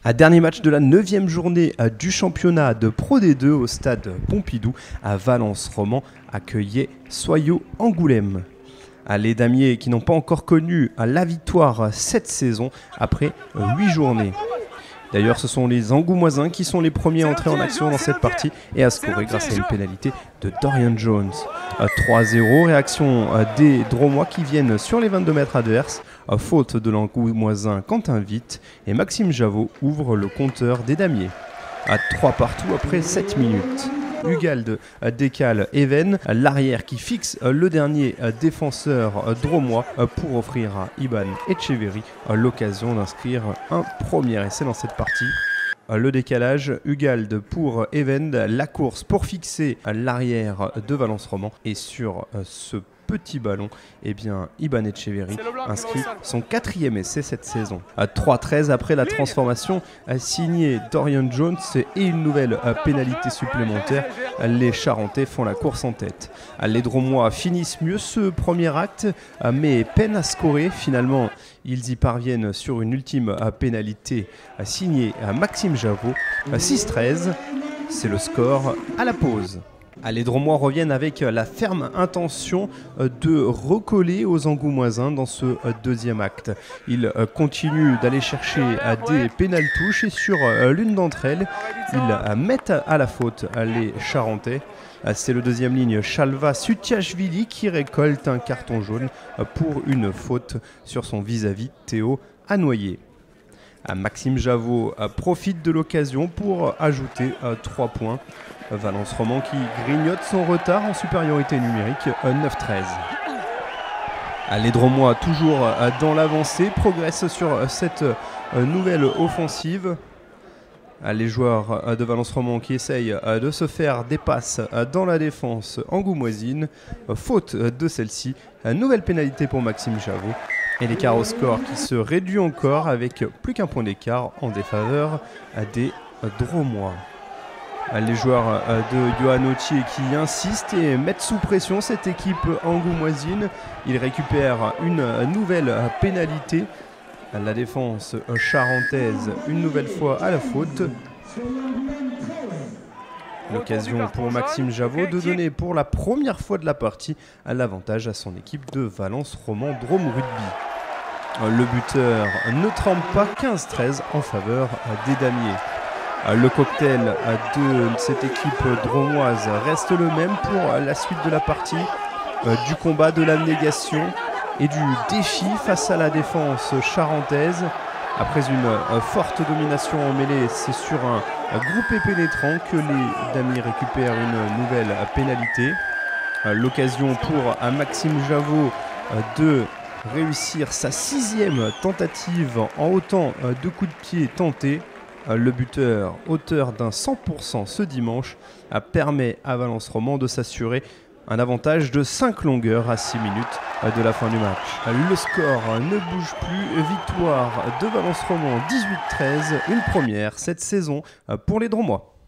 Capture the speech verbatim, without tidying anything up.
Un dernier match de la neuvième journée du championnat de Pro D deux au stade Pompidou à Valence-Roman accueillait Soyaux Angoulême. Les damiers qui n'ont pas encore connu la victoire cette saison après huit journées. D'ailleurs, ce sont les Angoumoisins qui sont les premiers à entrer en action dans cette partie et à scorer grâce à une pénalité de Dorian Jones. trois zéro, réaction des Dromois qui viennent sur les vingt-deux mètres adverses. Faute de l'Angoumoisin Quentin Witt et Maxime Javot ouvre le compteur des damiers. À trois partout après sept minutes. Ugalde décale Even, l'arrière qui fixe le dernier défenseur dromois pour offrir à Iban Etcheverry l'occasion d'inscrire un premier essai dans cette partie. Le décalage, Ugalde pour Even, la course pour fixer l'arrière de Valence-Roman et sur ce petit ballon, eh bien, Iban Etcheverry inscrit son quatrième essai cette saison. À trois treize après la transformation signée Dorian Jones et une nouvelle pénalité supplémentaire, les Charentais font la course en tête. Les Dromois finissent mieux ce premier acte, mais peinent à scorer. Finalement, ils y parviennent sur une ultime pénalité signée Maxime Javot. six treize, c'est le score à la pause. Les Dromois reviennent avec la ferme intention de recoller aux Angoumoisins dans ce deuxième acte. Ils continuent d'aller chercher des pénal-touches et sur l'une d'entre elles, ils mettent à la faute les Charentais. C'est le deuxième ligne Chalva Sutiashvili qui récolte un carton jaune pour une faute sur son vis-à-vis Théo Anoyer. Maxime Javot profite de l'occasion pour ajouter trois points. Valence-Roman qui grignote son retard en supériorité numérique neuf treize. Les Dromois toujours dans l'avancée progressent sur cette nouvelle offensive. Les joueurs de Valence-Roman qui essayent de se faire des passes dans la défense angoumoisine. Faute de celle-ci, nouvelle pénalité pour Maxime Javot. Et l'écart au score qui se réduit encore avec plus qu'un point d'écart en défaveur des Dromois. Les joueurs de Johan Autier qui insistent et mettent sous pression cette équipe angoumoisine. Ils récupèrent une nouvelle pénalité. La défense charentaise une nouvelle fois à la faute. L'occasion pour Maxime Javot de donner pour la première fois de la partie l'avantage à son équipe de Valence-Roman Drôme Rugby. Le buteur ne tremble pas, quinze treize en faveur des damiers. Le cocktail de cette équipe dromoise reste le même pour la suite de la partie, du combat, de l'abnégation et du défi face à la défense charentaise. Après une forte domination en mêlée, c'est sur un groupé pénétrant que les damiers récupèrent une nouvelle pénalité. L'occasion pour Maxime Javot de réussir sa sixième tentative en autant de coups de pied tentés. Le buteur, auteur d'un cent pour cent ce dimanche, permet à Valence-Roman de s'assurer un avantage de cinq longueurs à six minutes de la fin du match. Le score ne bouge plus, victoire de Valence-Roman dix-huit treize, une première cette saison pour les Dromois.